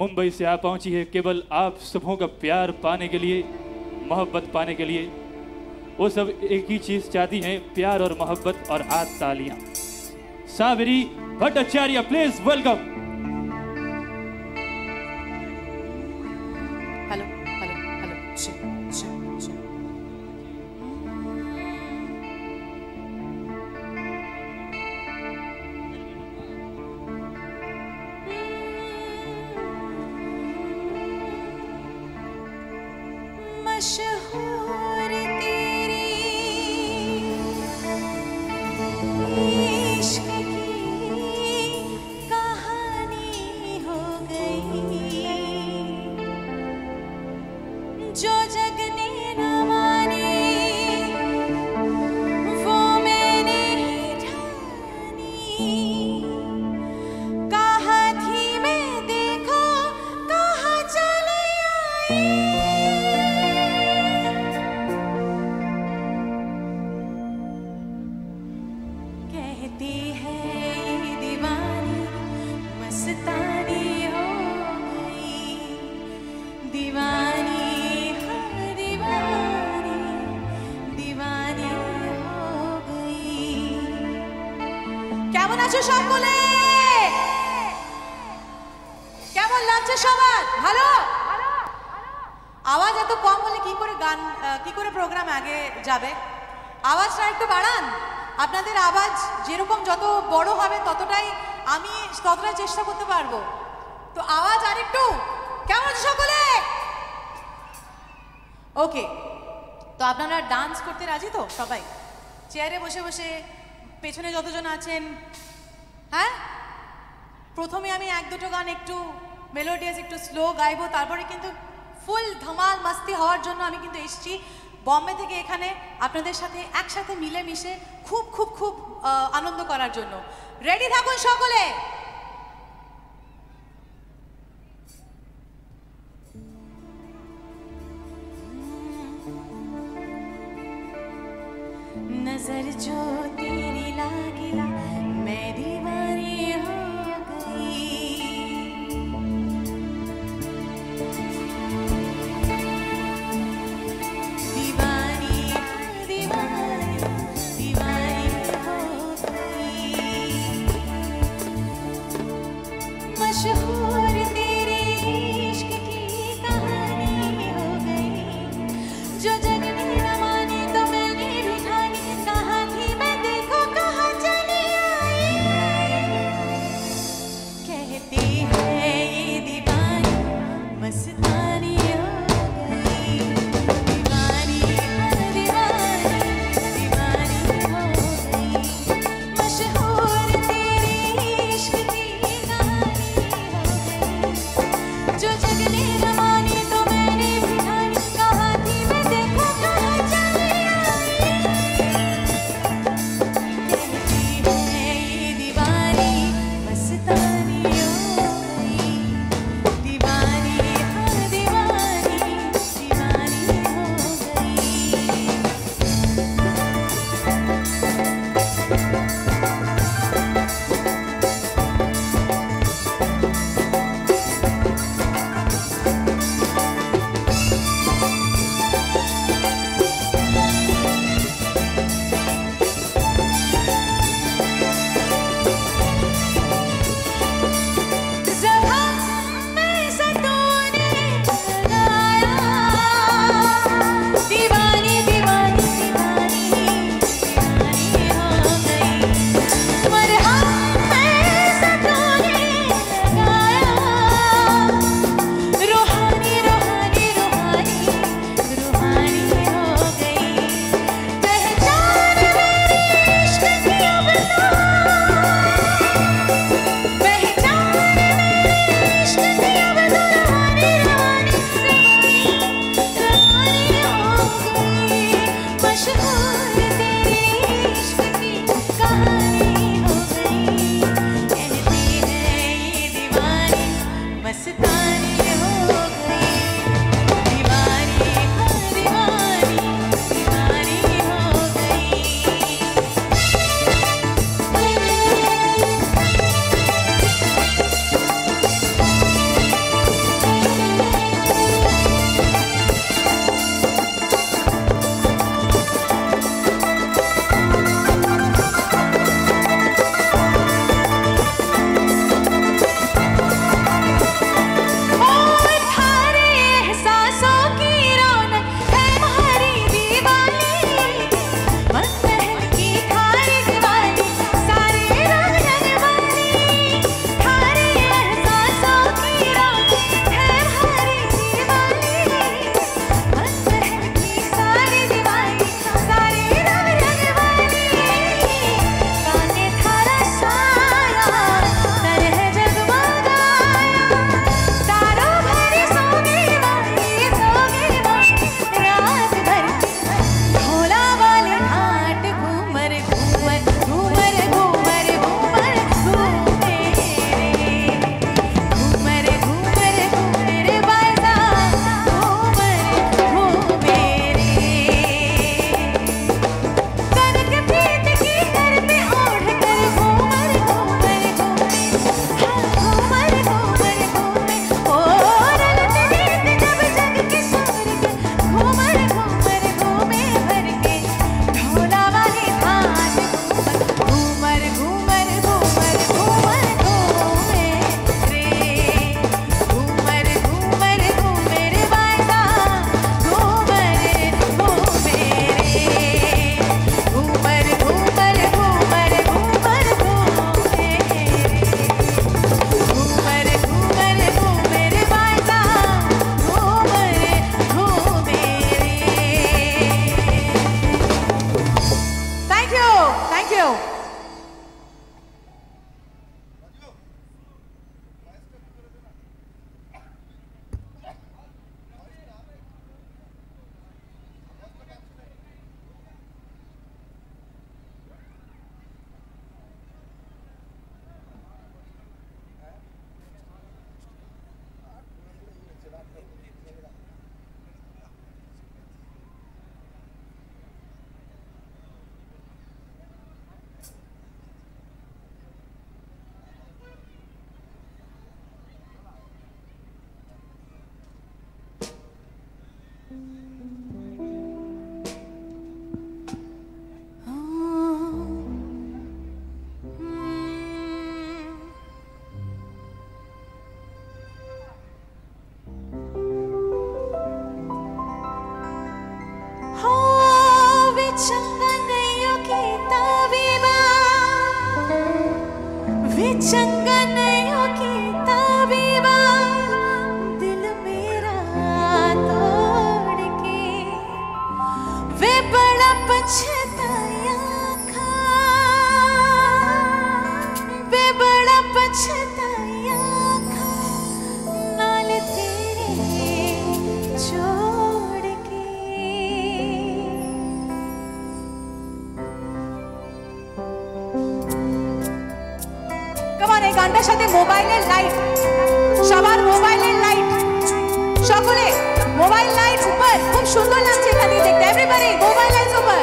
मुंबई से आ पहुंची है केवल आप सबों का प्यार पाने के लिए, मोहब्बत पाने के लिए। वो सब एक ही चीज चाहती हैं, प्यार और मोहब्बत और हाथ तालियां। Sabri Bhattacharya, please welcome. Hello hello hello, मशहूर तेरी इश्क की कहानी हो गई, जो जगने न माने वो मैंने ही ठानी। कहा थी मैं देखो कहाँ चले आई, कहती है ये दीवानी मस्तानी हो गई, दीवानी हाँ दीवानी, दीवानी हो गई। কেমন আছো সকলে? কেমন লাগছে সবার? ভালো? আওয়াজ এত কম হলে কি করে গান কি করে প্রোগ্রাম আগে যাবে? আওয়াজটা একটু বাড়ান। আপনাদের আওয়াজ যেরকম যত বড় হবে ততটাই আমি ততটাই চেষ্টা করতে পারবো। তো আওয়াজ আরেকটু, কেমন আছো সকলে? ওকে, তো আপনারা ডান্স করতে রাজি তো সবাই? চেয়ারে বসে বসে পেছনে যতজন আছেন, হ্যাঁ? প্রথমে আমি এক দুটো গান একটু মেলোডিয়াস একটু স্লো গাইবো, তারপরে কিন্তু ফুল ধমাল মাস্তি হওয়ার জন্য আমি কিন্তু এসেছি বম্বে থেকে এখানে আপনাদের সাথে একসাথে মিলেমিশে খুব খুব খুব আনন্দ করার জন্য। রেডি থাকুন সকলে। नजर जो तेरी लागी मैं दीवानी हो गई, दीवानी दीवानी दीवानी हो गई। मशहूर तेरे इश्क की कहानी हो गई, जो जगने न माने तो मैंने भी ठानी। कहा थी मैं देखो कहाँ चली आई, कहती है ये दीवानी मस्तानी हो गई, दीवानी दीवानी दीवानी हो गई। मशहूर तेरे इश्क की कहानी हो गई, जो जगने न माने तो मैंने भी ठानी। कहा थी मैं देखो चंगनयों की ताबीबा दिल मेरा तोड़ के वे बड़ा पछताया खा वे बड़ा पछताया खा नाल तेरे छोड़ के এই গানটার সাথে মোবাইলের লাইট সবার মোবাইলের লাইট সকলে মোবাইল লাইট উপর খুব সুন্দর লাগছে এখানে দেখতে এভরিবডি মোবাইল লাইটস উপর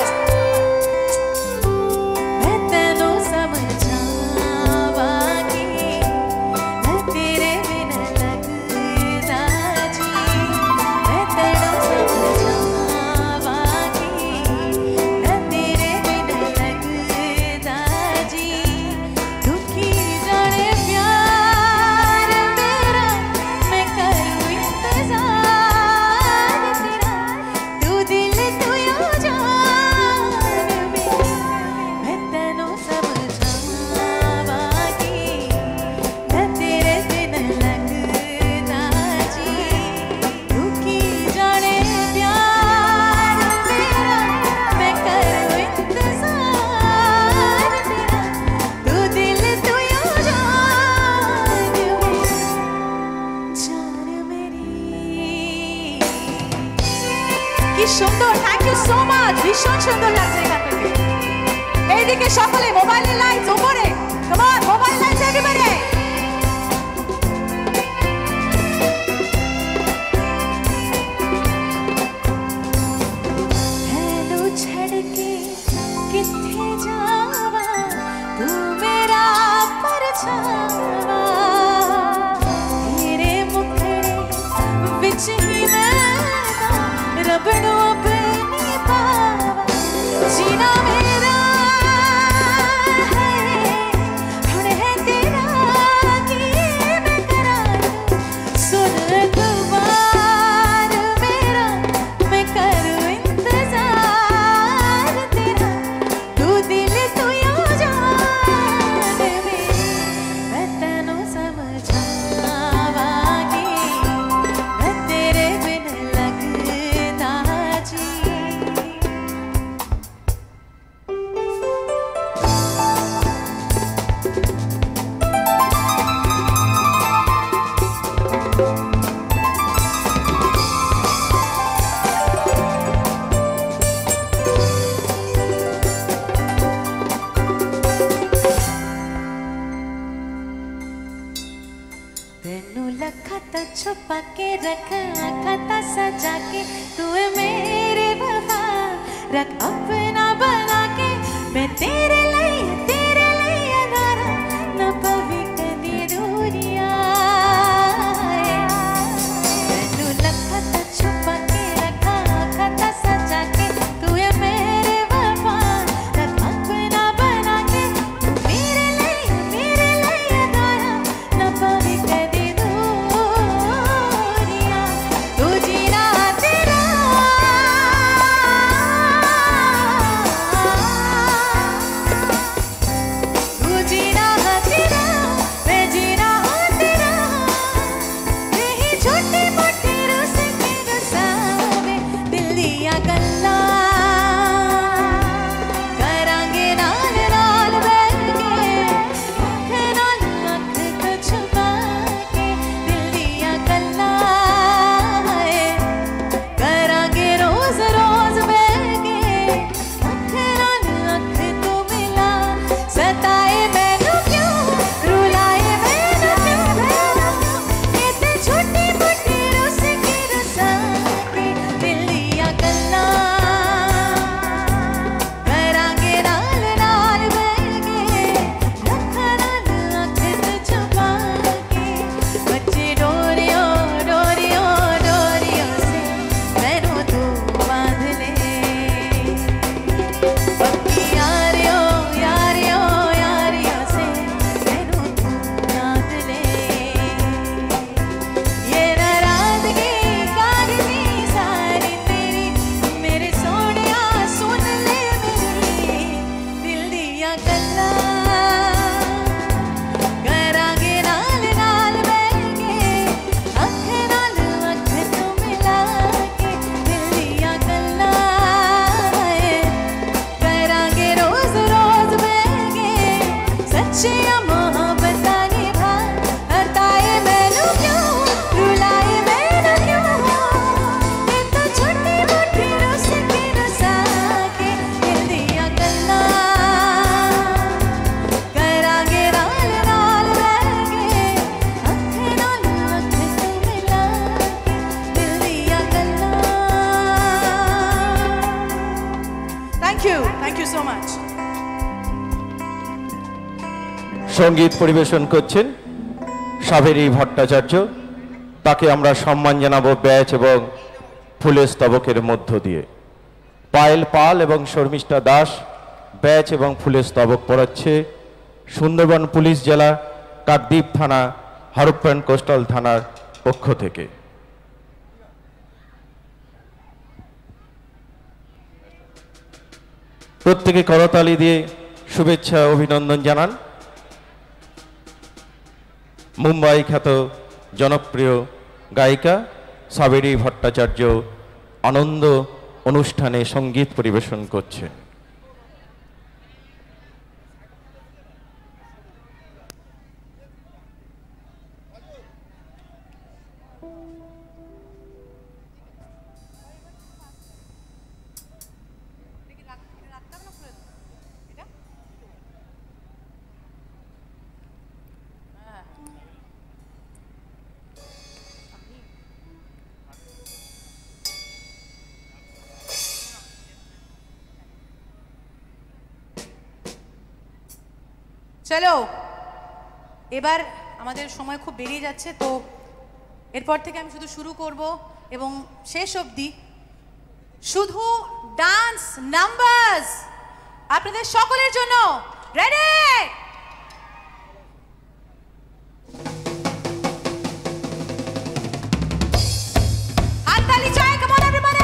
मैं तेनू समझावांगी मैं तेरे बिना लगदा जी मैं तेनू समझावांगी मैं तेरे बिना लगदा जी दुखी जाने प्यार मेरा मैं करूं इंतजार तेरा तू दिल तू यो जान मेरा मैं तेनू समझावांगी मैं तेरे बिना लगदा जी दुखी जाने प्यार मेरा मैं करूं इंतजार तेरा तू दिल तू यो जान मेरी কি সুন্দর থ্যাংক ইউ সো মাচ ভীষণ সুন্দর লাগছে এখান থেকে এইদিকে সকলে মোবাইলের লাইটস উপরে come on mobile lights everybody हैनू छड़ के किथे जावा तू मेरा परछावा तेरे मुखड़े विच ही मैं रब नू अपनी पावा जीना मेरा है हुण है तेरा की मैं करा सुन अखबार मेरा मैं करूं इंतजार तेरा तू दिल तू यो जान मेरी मैं तेनू समझावांगी मैं तेरे बिन लगदा जी तेनू लखा तो छुपा के रखा खाता सजा के तू है मेरे वफा रख अपना बना के मैं तेरे लिए अनारा न पवी कदी दूरिया तेनू लखा तो छुपा के रखा खाता सजा के तू है मेरे वफा रख अपना बना के मेरे लिए अनारा न पवी कदी दूरिया तू जीना तेरा থ্যাংক ইউ সো মাচ। সঙ্গীত পরিবেশন করছেন সাবেরী ভট্টাচার্য, তাকে আমরা সম্মান জানাবো ব্যাচ এবং ফুলের স্তবকের মধ্য দিয়ে। পায়েল পাল এবং শর্মিষ্ঠা দাস ব্যাচ এবং ফুলের স্তবক পড়াচ্ছে সুন্দরবন পুলিশ জেলা কাকদ্বীপ থানা হরপ্যান কোস্টাল থানার পক্ষ থেকে। প্রত্যেকে করতালি দিয়ে শুভেচ্ছা অভিনন্দন জানান মুম্বাই খ্যাত জনপ্রিয় গায়িকা সাবেরী ভট্টাচার্য আনন্দ অনুষ্ঠানে সঙ্গীত পরিবেশন করছেন। চলো, এবার আমাদের সময় খুব বেরিয়ে যাচ্ছে, তো এরপর থেকে আমি শুধু শুরু করব এবং শেষ অবধি শুধু ডান্স নাম্বারস আপনাদের সকলের জন্য। রেডি? হাততালি চাই, কাম অন এভরিবডি।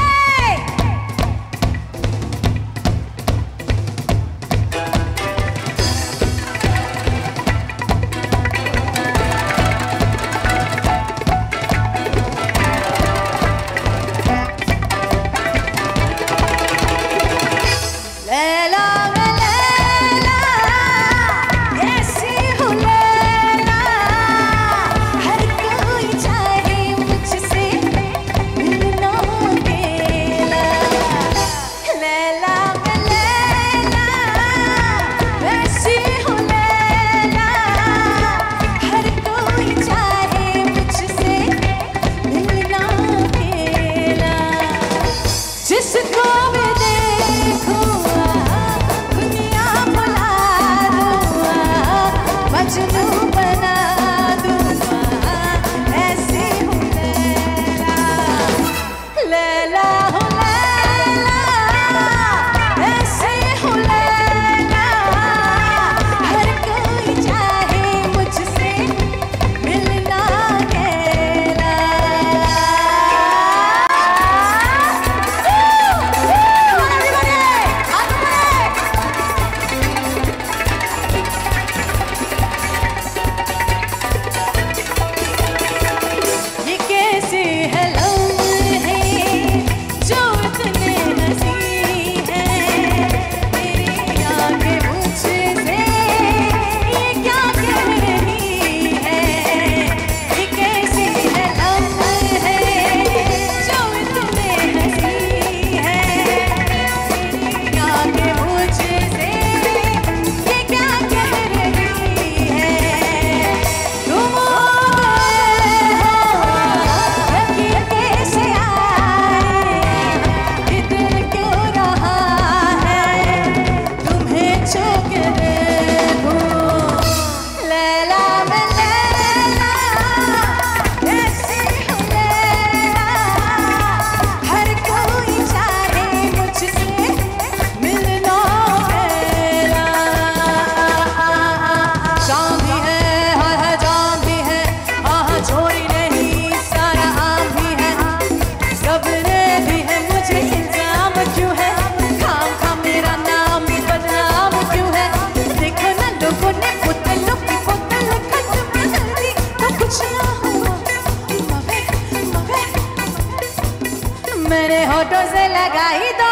मेरे होठों से लगाई दो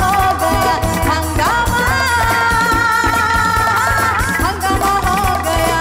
हंगामा हो गया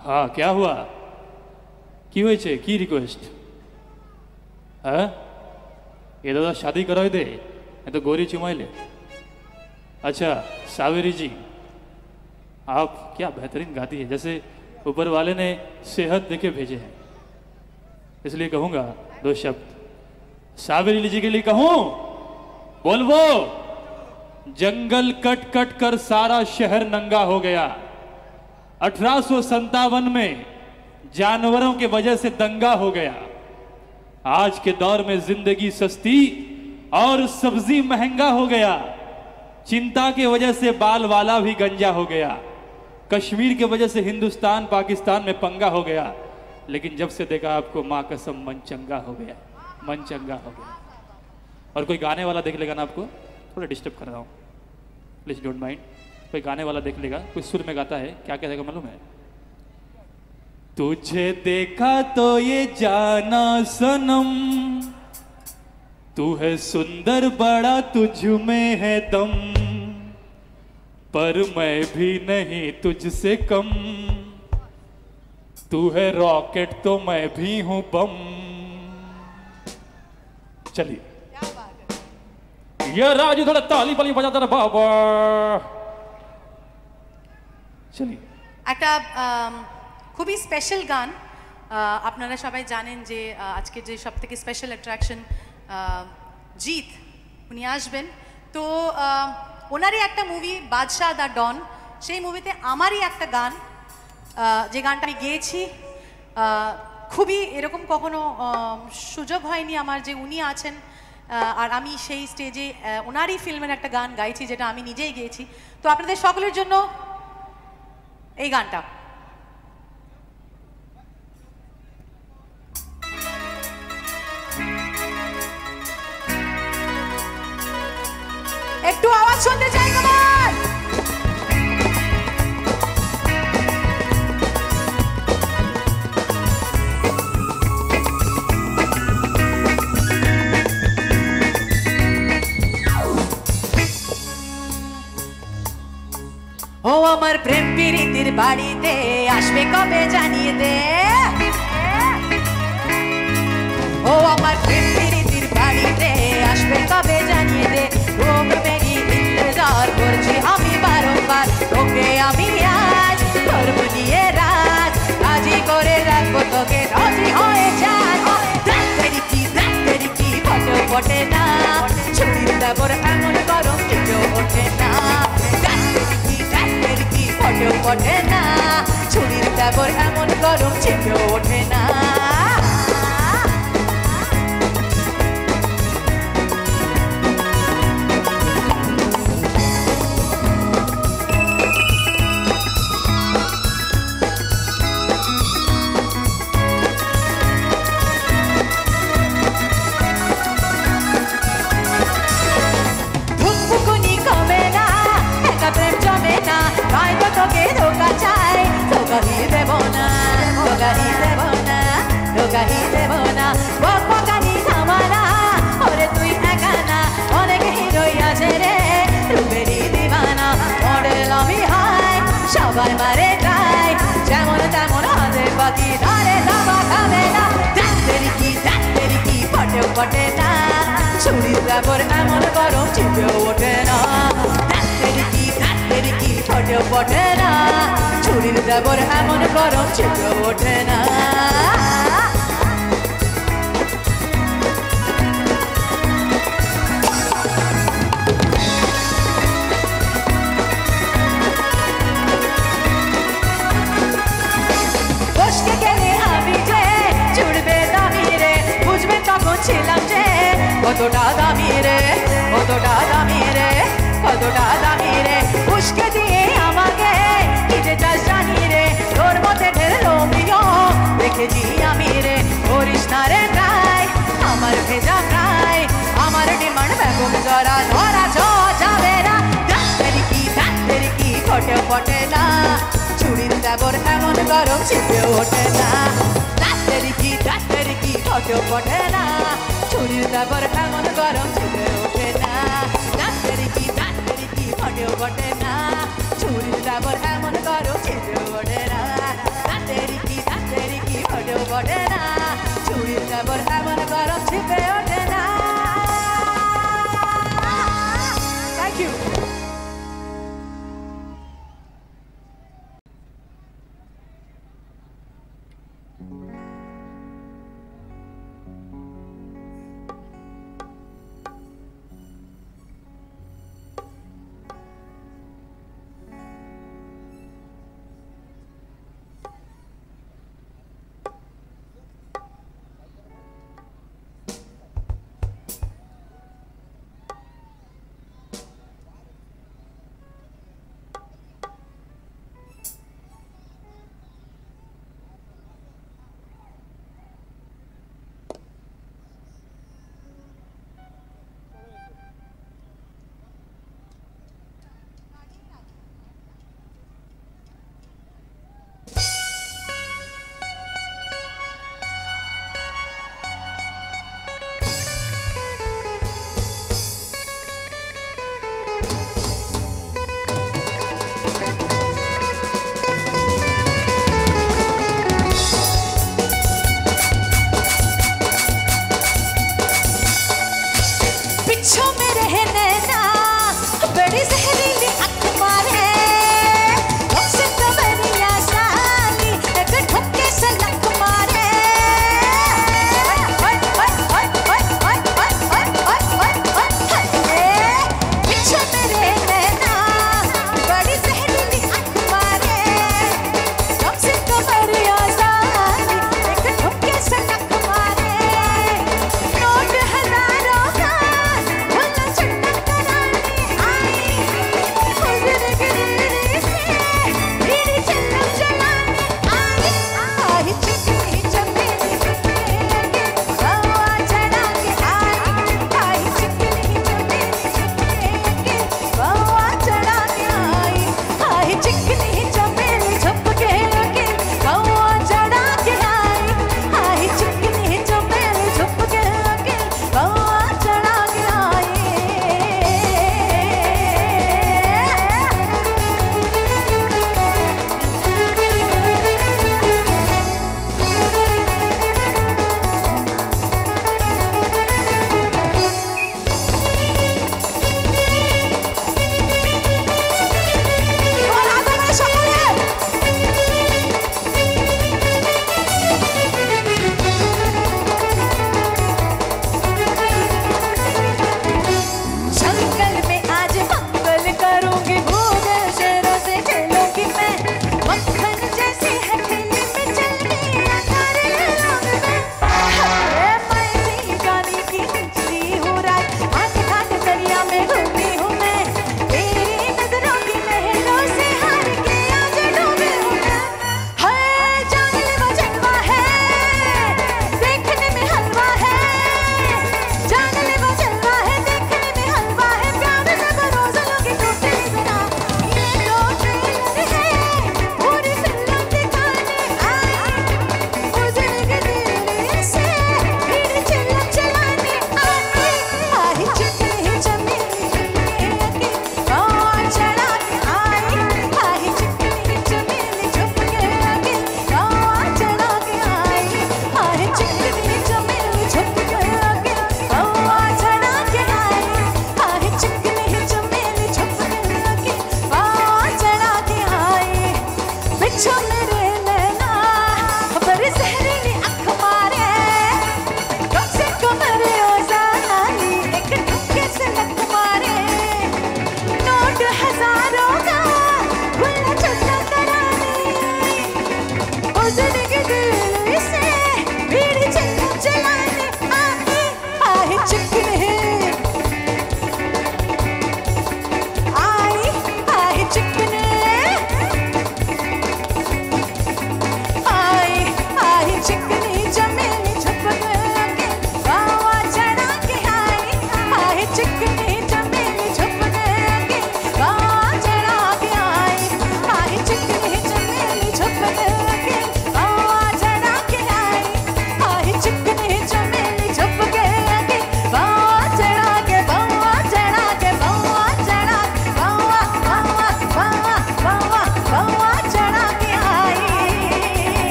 हाँ क्या हुआ কি হয়েছে কি রিকোয়েস্ট হ্যাঁ ये दादा शादी कराए दे ये तो गोरी चुमाइले अच्छा सावेरी जी आप क्या बेहतरीन गाती है जैसे ऊपर वाले ने सेहत देके भेजे हैं इसलिए कहूँगा दो शब्द सावेरी जी के लिए कहूँ बोलवो जंगल कट कट कर सारा शहर नंगा हो गया 1857 में जानवरों के वजह से दंगा हो गया आज के दौर में जिंदगी सस्ती और सब्जी महंगा हो गया चिंता की वजह से बाल वाला भी गंजा हो गया कश्मीर की वजह से हिंदुस्तान पाकिस्तान में पंगा हो गया लेकिन जब से देखा आपको माँ कसम मन चंगा हो गया मन चंगा हो गया और कोई गाने वाला देख लेगा ना आपको थोड़ा डिस्टर्ब कर रहा हूँ प्लीज डोंट माइंड कोई गाने वाला देख लेगा कोई सुर में गाता है क्या कहता है मालूम है तुझे देखा तो ये जाना सनम तू है सुंदर बड़ा तुझ में है दम पर मैं भी नहीं तुझसे कम तू है रॉकेट तो मैं भी हूं बम चलिए ये राजू थोड़ा ताली पाली बजाता रहा बाबा चलिए একটা খুবই স্পেশাল গান আপনারা সবাই জানেন যে আজকে যে সবথেকে স্পেশাল অ্যাট্রাকশন জিৎ উনি আসবেন তো ওনারই একটা মুভি বাদশাহ দ্য ডন সেই মুভিতে আমারই একটা গান যে গানটা আমি গেয়েছি খুবই এরকম কখনো সুযোগ হয়নি আমার যে উনি আছেন আর আমি সেই স্টেজে ওনারই ফিল্মের একটা গান গাইছি যেটা আমি নিজেই গেয়েছি তো আপনাদের সকলের জন্য এই গানটা একটু আওয়াজ শুনতে চাই কমান ও আমার প্রেম প্রীতির বাড়িতে আসবে কবে জানিয়ে দে ও আমার প্রেম প্রীতির বাড়িতে আসবে কবে জানিয়ে দে রোগ মেরি ইন্তজার করছি আমি বারংবার তোকে আমি আজ করব নিয়ে রাত রাজি করে রাখবো তোকে রাজি হয়ে যান তেরি কি ফটো ফটে না ছুরির দেবর এমন গরম কেউ ওঠে না তেরি কি ফটো ফটে না ছুরির দেবর এমন গরম কেউ ওঠে না তোকে ধোকা চাই তোকাহি দেব না বকবকানি থামানা ওরে তুই একা না অনেক হিরোই আছে রে রূপেরই দিবানা মডেল আমি হাই সবাই মারে যাই যেমন তেমন হাতে বাকি ধরে দাবা খাবে না তেরি কি ফটেও ফটে না ছুরির দেবর এমন গরম চিপেও ওঠে না তেরি কি ফটেও ফটে না ছুরির দেবর এমন গরম চিপেও ওঠে না বসকে গেলে আমি যে ছুড়বে দামি রে বুঝবে তখন ছিলাম যে কতটা দামি রে কতটা দামি রে কতটা দামি রে উস্কে দিয়ে আমাকে কি যে চাস জানি রে তোর মধ্যে ঢের রোমিও দেখেছি আমি রে করিস না রে প্রায় আমার ভেজা প্রায় আমার ডিমান্ড বেগম জরা ধরা যাবে না তেরি কি ফটেও ফটে না ছুরির দেবর এমন গরম চিপে ওঠে না তেরি কি ফটেও ফটে না ছুরির দেবর এমন গরম চিপে ওঠে না তেরি কি ফটেও ফটে না ছুরির দেবর এমন গরম চিপে ওঠে না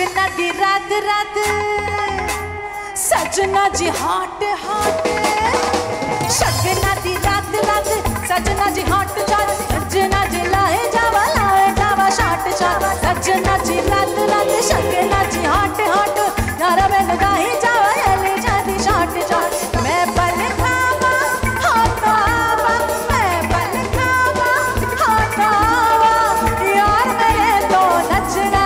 शगना दी रात रात सजना जी हाट हाट शगना दी रात रात सजना जी हाट चाट सजना जी लाए जावा शाट शाट सजना जी रात रात शगना जी हाट हाट यारा मैंने गाही जावा ले जाती शाट शाट मैं पल खावा हाथ आवा मैं पल खावा हाथ आवा यार मेरे तो नचना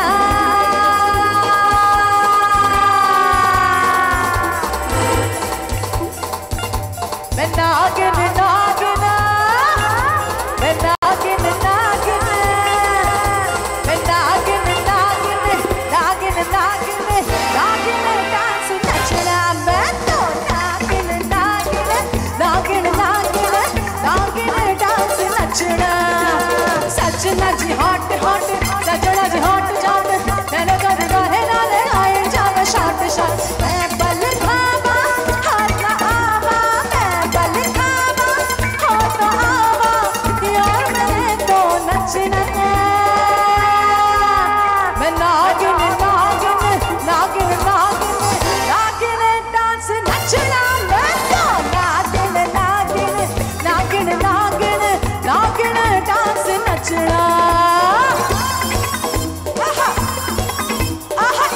मैं नागिन नागिन मैं नागिन नागिन मैं नागिन नागिन नागिन नागिन नागिन डांस नचना मैं तो नागिन नागिन नागिन नागिन नागिन डांस नचना सजना जी हॉट हॉट सजना जी हॉट जाट मैंने कभी गाहे नाले आए जावे शाट शाट मैं बल खावा हाथ आवा मैं बल खावा हाथ आवा यार मैंने तो नचना मैं नागिन नागिन नागिन नागिन नागिन डांस नचना मैं तो नागिन नागिन नागिन नागिन नागिन डांस नचना आहा आहा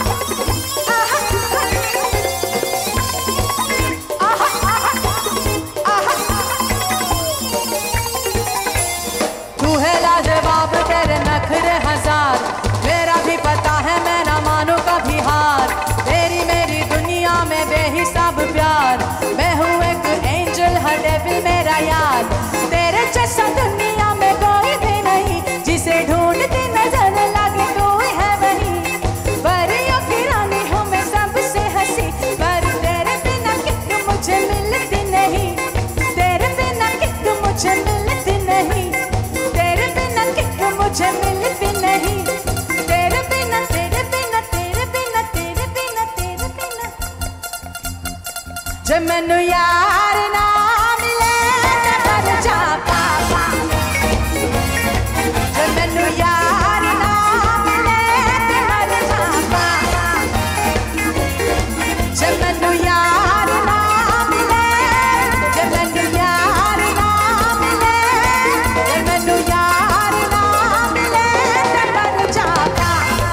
आहा आहा आहा तू है लाजवाब तेरे नखरे हजार मेरा भी पता है मैं ना मानू कभी हार तेरी मेरी दुनिया में बेहिसाब प्यार मैं हूँ एक एंजल हर डेविल मेरा यार तेरे जैसा दुनिया में कोई भी नहीं जिसे ढूंढती नजर लगे कोई है वही परियों की रानी हूँ मैं सबसे हंसी पर तेरे बिना किक मुझे मिलती नहीं तेरे बिना किक मुझे मिलती नहीं तेरे बिना किक मुझे मिलती नहीं तेरे बिना तेरे बिना तेरे बिना तेरे बिना तेरे बिना जब मैनू यार ना मिले ते मर जा पापा जब मैनू यार ना मिले ते मर जा पापा जब मैनू यार ना मिले जब मैनू यार ना मिले जब मैनू यार ना मिले ते मर जा पापा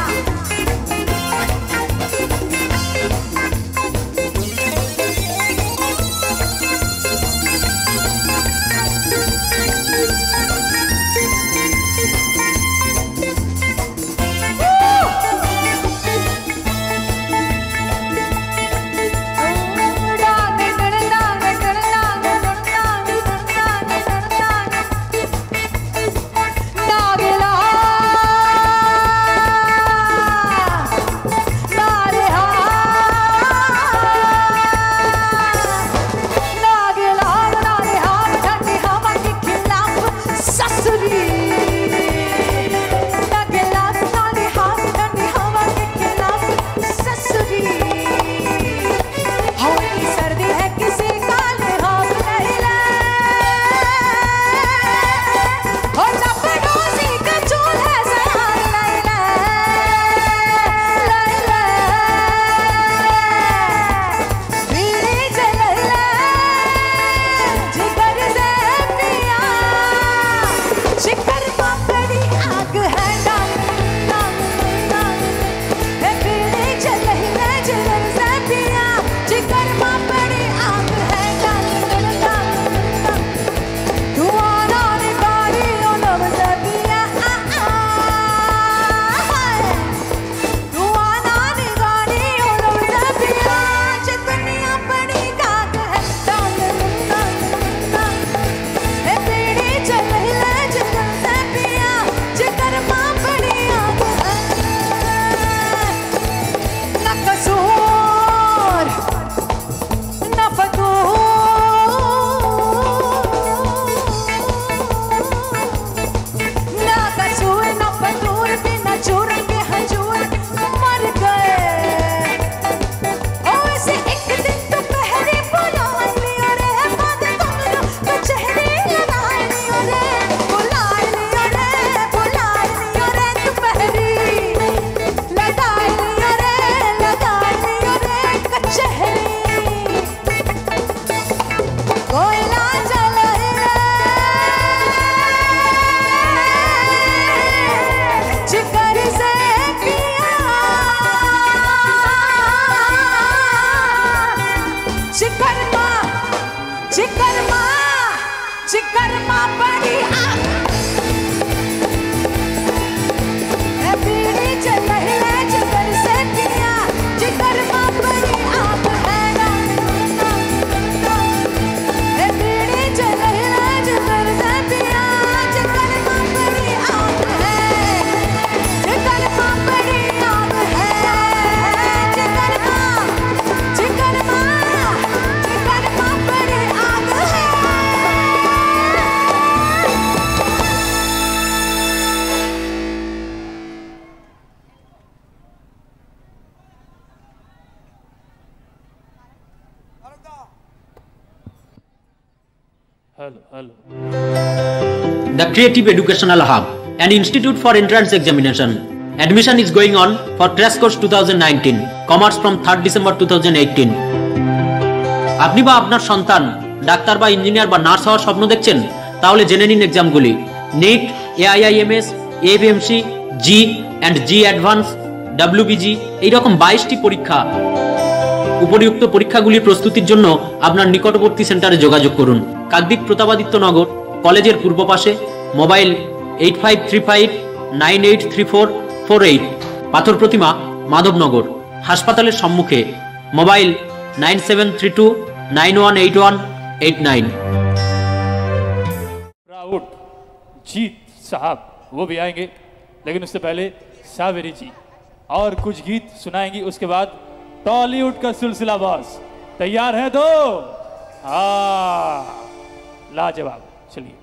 पापड़ी आग ए बीड़ी चल रही जिगर से पिया जिगर पापड़ी आग है ए बीड़ी चल रही जिगर से पिया जिगर पापड़ी आग है जिगर पापड़ी आग है जिगर पापड़ी आग है hello hello The Creative Educational Hub, an institute for entrance examination. Admission is going on for Crash Course 2019, Commerce from 3rd December 2018. আপনি বা আপনার সন্তান ডাক্তার বা ইঞ্জিনিয়ার বা নার্স হওয়ার স্বপ্ন দেখছেন, তাহলে জেনে নিন এক্সামগুলি। NEET, AIIMS, AFMC, JEE and JEE advance, WBG এইরকম 22টি পরীক্ষা। উপরিউক্ত পরীক্ষাগুলির প্রস্তুতির জন্য আপনার নিকটবর্তী সেন্টারে যোগাযোগ করুন। কাকদ্বীপ প্রতাপাদিত্য নগর, কলেজের পূর্ব পাশে, মোবাইল 8535983448, পাথর প্রতিমা, মাধবনগর, হাসপাতালের সম্মুখে, মোবাইল 9732918189। प्राउड जीत साहब वो भी आएंगे, लेकिन उससे पहले सावेरी जी और कुछ गीत सुनाएंगी। उसके बाद टॉलीवुड का सिलसिला बॉस तैयार है तो हाँ लाजवाब। चलिए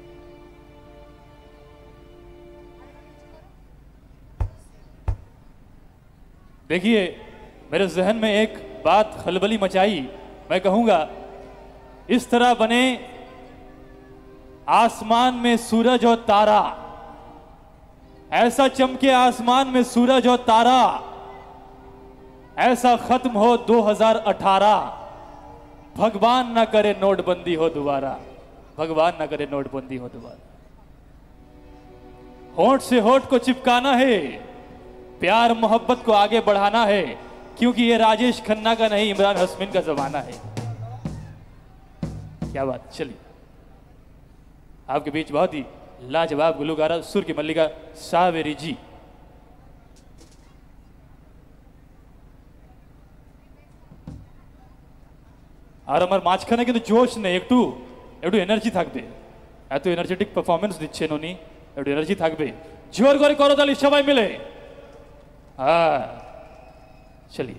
देखिए, मेरे जहन में एक बात खलबली मचाई। मैं कहूंगा इस तरह बने आसमान में सूरज और तारा, ऐसा चमके आसमान में सूरज और तारा, ऐसा खत्म हो 2018। भगवान ना करे नोटबंदी हो दोबारा, भगवान ना करे नोटबंदी हो दोबारा। होठ से होठ को चिपकाना है, प्यार मोहब्बत को आगे बढ़ाना है, क्योंकि ये राजेश खन्ना का नहीं इमरान हाशमी का जमाना है। क्या बात। चलिए आपके बीच बहुत ही लाजवाब गुलकारा सुर की मल्लिका सावेरी जी। আর আমার মাঝখানে কিন্তু জোশ নেই, একটু একটু এনার্জি থাকবে। এত এনার্জেটিক পারফরমেন্স দিচ্ছেন উনি, একটু এনার্জি থাকবে। জোর করে করতালি সবাই মিলে। হ্যাঁ চলিয়ে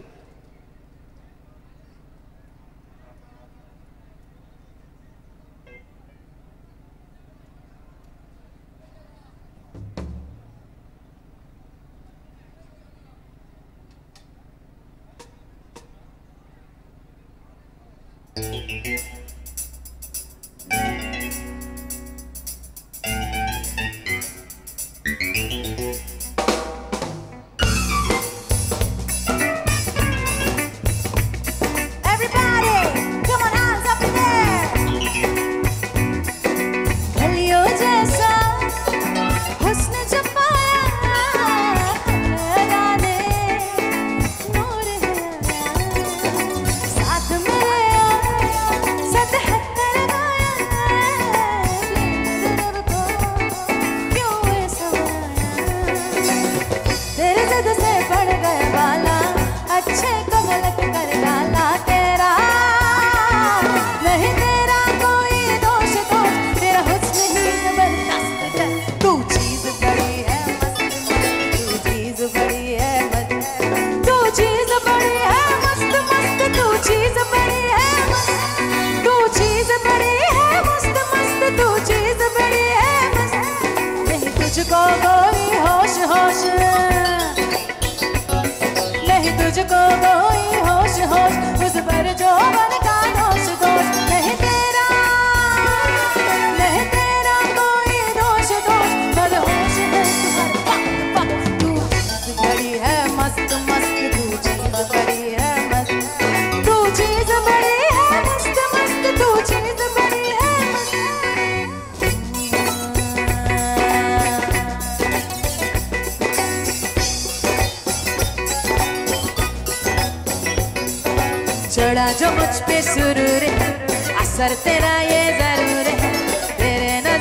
चढ़ा जो मुझ पे सुरूर है, असर तेरा ये जरूर है, तेरे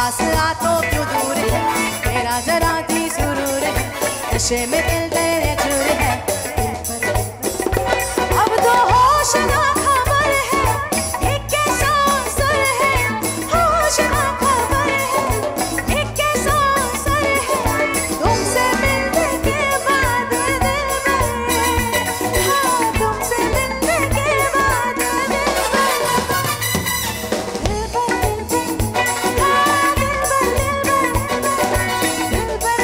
पास आ तो क्यों दूर है, तेरा जरा थी सुरूर है, नशे में दिल तेरे चूर है, अब तो होश ना खबर है, ये कैसा असर है, होश ना खबर है, ये कैसा असर है, तुमसे मिलने के बाद दिल भर, हाँ तुमसे मिलने के बाद दिल भर, दिल भर, हाँ दिल भर,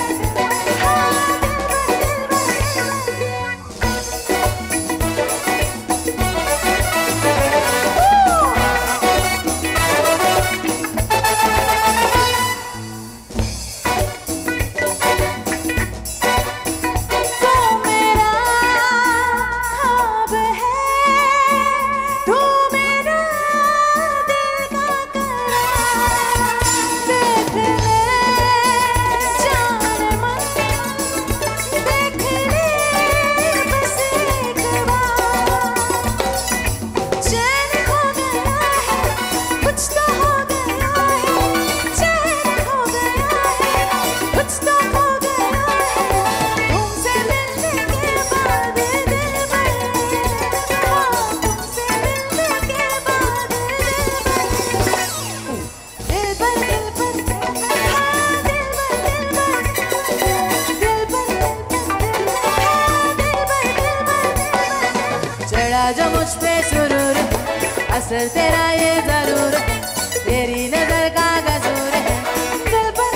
जो मुझ पे सुरूर, असर तेरा ये जरूर, तेरी नजर का गजूर है, दिल पर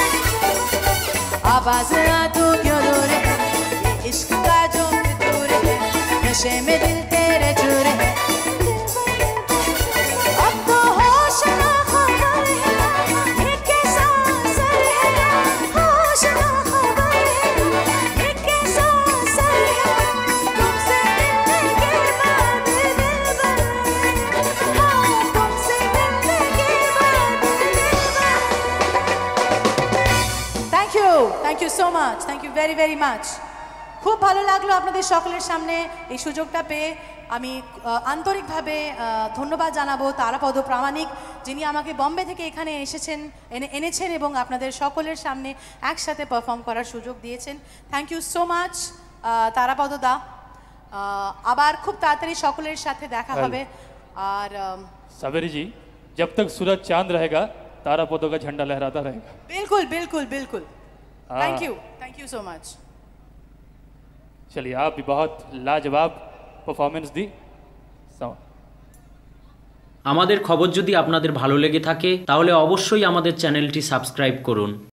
आवाज ना तू क्यों दूर है, ये इश्क का जो फितूर है, नशे में दिल तेरे चूर है, अब तो होश ना खबर है, ये कैसा असर है, होश ना खबर है, ये कैसा असर है, तुमसे मिलने के बाद दिल भर, हाँ तुमसे मिलने के बाद दिल भर। Thank you so much, thank you very much. খুব ভালো লাগলো আপনাদের সকলের সামনে এই সুযোগটা পেয়ে। আমি আন্তরিকভাবে ধন্যবাদ জানাবো তারাপদ প্রামাণিক, যিনি আমাকে বম্বে থেকে এখানে এনেছেন এবং আপনাদের সকলের সামনে একসাথে পারফর্ম করার সুযোগ দিয়েছেন। Thank you so much Tarapada da. আবার খুব তাড়াতাড়ি সকলের সাথে দেখা হবে। আর सावेरी जी, जब तक सूरज चांद रहेगा तारापदों का झंडा लहराता रहेगा। बिल्कुल बिल्कुल बिल्कुल। Thank you so much. चलिए, आप भी बहुत लाजवाब परफॉर्मेंस दी। আমাদের খবর যদি আপনাদের ভালো লেগে থাকে তাহলে অবশ্যই আমাদের চ্যানেলটি সাবস্ক্রাইব করুন।